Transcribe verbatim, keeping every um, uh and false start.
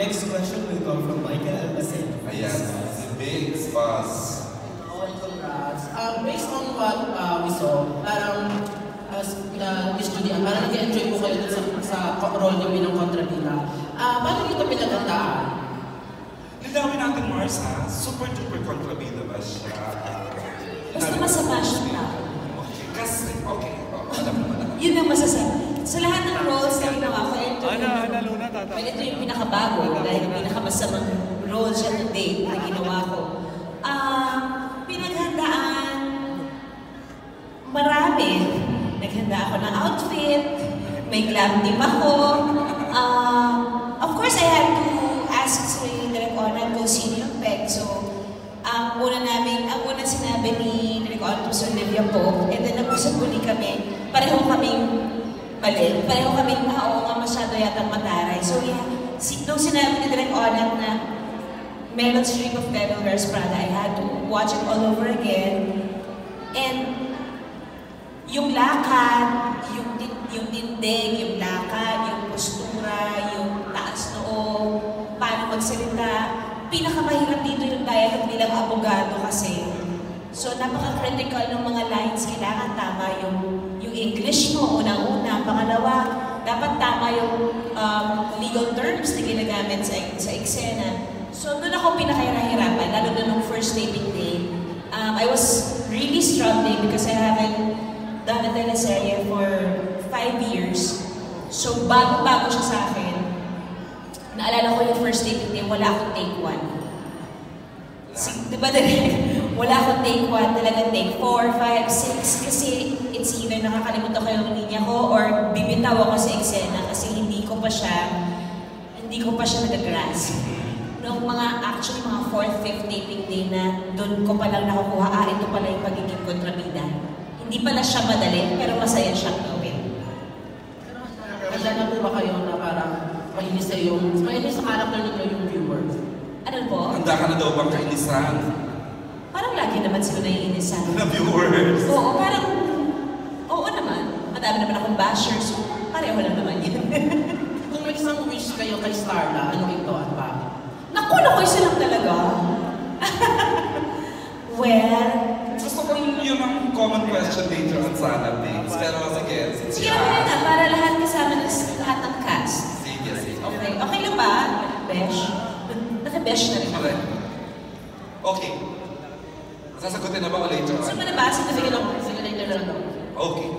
Next question will come from Michael Almacen. Ayan, si Biggs Buzz. Oh, congrats. Uh, based on what uh, we saw, parang as uh, studio, parang nag-enjoy po kayo sa, sa role niyo bilang kontrabida. Uh, paano niyo ito pinagandaan? Linawin natin, Mars, ha? Super duper kontrabida ba siya? Basta masama siya. Okay, kasi, okay. Oh, alam mo na. Yun ang masasabi. Sa lahat ng roles na ginawa ko, ito yung, well, ito yung pinakabago dahil yung pinakamasamang role siya to date na ginawa ko. Uh, pinaghandaan marami. Naghanda ako ng outfit, may glam team ako. Uh, of course, I had to ask si Direk Onan kung sino yung peg. So, ang una namin, ang una sinabi ni Direk Onan to Sir Olivia po, and then nag-usap uli kami, pareho kaming balik. Pareho kami, ah, oo nga, masyado yatang mataray. So yeah, si, nung sinabi ni Direk Onan na Meron Stream of Devil Wears Prada, I had to watch it all over again. And yung lakad, yung, yung tindig, yung lakad, yung postura, yung taas noo, paano magsalita, pinakamahirap dito yung dialogue bilang abogado kasi. So napaka-critical ng mga lines, kailangan tama yung yung English mo, unang-una. Pangalawa, dapat tama yung um, legal terms na ginagamit sa, sa eksena. So doon ako pinakahirapan, lalo na nung first taping day. Um, I was really struggling because I haven't done a teleserye for five years. So bago-bago siya sa akin, naalala ko yung first taping day, wala akong take one. Si, diba direct? Wala akong take one, talagang take four, five, six, kasi it's either nakakalimutan ko yung linya ko or bibitaw ako sa eksena kasi hindi ko pa siya, hindi ko pa siya nag-grasp. Noong mga, actually mga fourth, fifth taping day na doon ko palang nakukuha, ah, ito pala yung pagiging kontrabida. Hindi pala siya madali, pero masaya siyang gawin. Handa na po ba kayo na parang mainis sa yung, mainis sa character ninyo yung viewers? Ano po? Handa ka na daw bang kainisan? Parang lagi naman sila naiinisan. Na viewers? Oo, parang, oo naman. Madami naman akong bashers, so pareho lang naman yun. Kung may isang wish kayo kay Starla, anong ito at bakit? Naku, naku, isa lang talaga. Well, gusto ko yun ang common question later on sana, Biggs. Pero sige, since sige you na asked. na, para lahat kasama ng lahat ng cast. Sige, sige. Okay, okay lang ba? Besh? Naka-besh na rin ako. Okay. Sasagutin na ba o later on? Gusto mo na ba? Sige, Sige lang, sige later na lang daw. Okay.